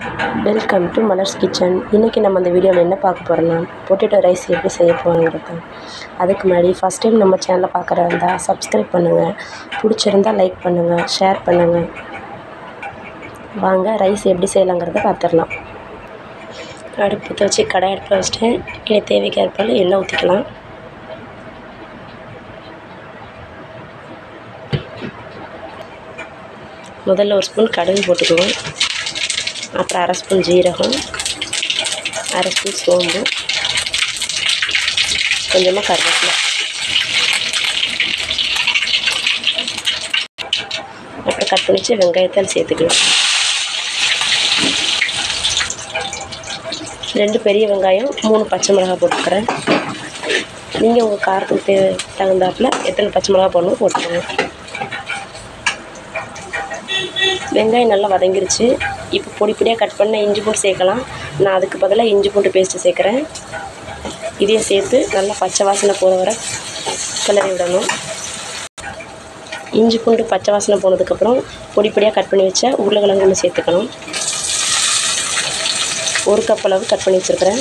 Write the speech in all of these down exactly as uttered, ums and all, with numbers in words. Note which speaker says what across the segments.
Speaker 1: Welcome to Malar's kitchen. இன்றைக்கி நம்ம அந்த வீடியோவில் என்ன பார்க்க போகிறோம்னா பொட்டேட்டோ ரைஸ் எப்படி செய்ய போகிறோங்கிறது. அதுக்கு முன்னாடி ஃபஸ்ட் டைம் நம்ம சேனலை பார்க்குறா இருந்தால் சப்ஸ்கிரைப் பண்ணுங்கள், பிடிச்சிருந்தால் லைக் பண்ணுங்கள், ஷேர் பண்ணுங்கள். வாங்க ரைஸ் எப்படி செய்யலாங்கிறத பார்த்துடலாம். அடுப்பு வச்சு கடை அடுப்பில் வச்சுட்டு இனி தேவைக்கு ஏற்பாடு எண்ணெய் ஊற்றிக்கலாம். முதல்ல ஒரு ஸ்பூன் கடுகு போட்டுக்குவோம். அப்புறம் அரை ஸ்பூன் ஜீரகம், அரை ஸ்பூன் சோம்பு, கொஞ்சமாக கருவேப்பிலை, அப்புறம் கட் பண்ணி வச்சு வெங்காயத்தால் சேர்த்துக்கலாம். ரெண்டு பெரிய வெங்காயம், மூணு பச்சை மிளகாய் போட்டுக்கிறேன். நீங்கள் உங்கள் காரத்துக்கு தகுந்தாப்பில் எத்தனை பச்சை மிளகாய் போடணும் போட்டுக்கோங்க. வெங்காயம் நல்லா வதங்கிருச்சு. இப்போ பொடி பொடியாக கட் பண்ண இஞ்சி பூண்டு சேர்க்கலாம். நான் அதுக்கு பதிலாக இஞ்சி பூண்டு பேஸ்ட்டு சேர்க்குறேன். இதையும் சேர்த்து நல்லா பச்சை வாசனை போகிற வர கிளறி விடணும். இஞ்சி பூண்டு பச்சை வாசனை போனதுக்கப்புறம் பொடி பொடியாக கட் பண்ணி வச்ச உருளைக்கிழங்கு ஒன்று சேர்த்துக்கணும். ஒரு கப் அளவு கட் பண்ணி வச்சுருக்கிறேன்.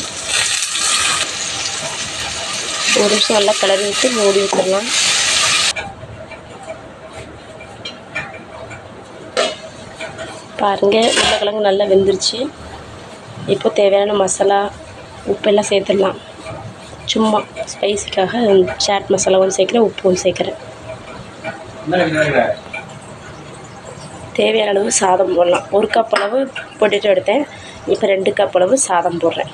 Speaker 1: ஒரு நிமிஷம் நல்லா கிளறி விட்டு மூடி விட்டுடலாம். பாருங்கள், உருளைக்கிழங்கு நல்லா வெந்துருச்சு. இப்போ தேவையான மசாலா உப்பெல்லாம் சேர்த்துடலாம். சும்மா ஸ்பைஸிக்காக சாட் மசாலா ஒன்று சேர்க்குறேன், உப்பு ஒன்று சேர்க்குறேன். தேவையான அளவு சாதம் போடலாம். ஒரு கப் அளவு பொட்டேட்டோ எடுத்தேன், இப்போ ரெண்டு கப் அளவு சாதம் போடுறேன்.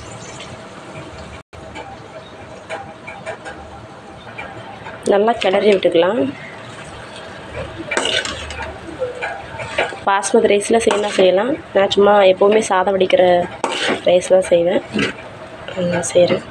Speaker 1: நல்லா கிளறி விட்டுக்கலாம். பாஸ்மதி ரைஸில் செய்யலாம் செய்யலாம் நான் சும்மா எப்போவுமே சாதம் வடிக்கிற ரைஸ் தான் செய்வேன். செய்கிறேன்.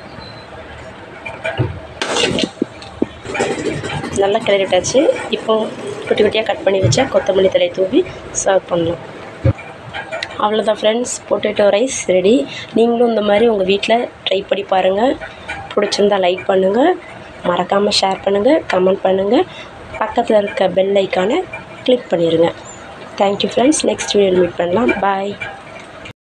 Speaker 1: நல்லா கிளறி விட்டாச்சு. இப்போ குட்டி குட்டியாக கட் பண்ணி வச்சா கொத்தமல்லி தழையை தூவி சர்வ் பண்ணலாம். அவ்வளோதான் ஃப்ரெண்ட்ஸ், பொட்டேட்டோ ரைஸ் ரெடி. நீங்களும் இந்த மாதிரி உங்கள் வீட்டில் ட்ரை பண்ணி பாருங்கள். பிடிச்சிருந்தால் லைக் பண்ணுங்கள், மறக்காமல் ஷேர் பண்ணுங்கள், கமெண்ட் பண்ணுங்கள். பக்கத்தில் இருக்க பெல் ஐக்கானை கிளிக் பண்ணிடுங்க. Thank you friends. நெக்ஸ்ட் வீடியோவில் மீட் பண்ணலாம். பாய்.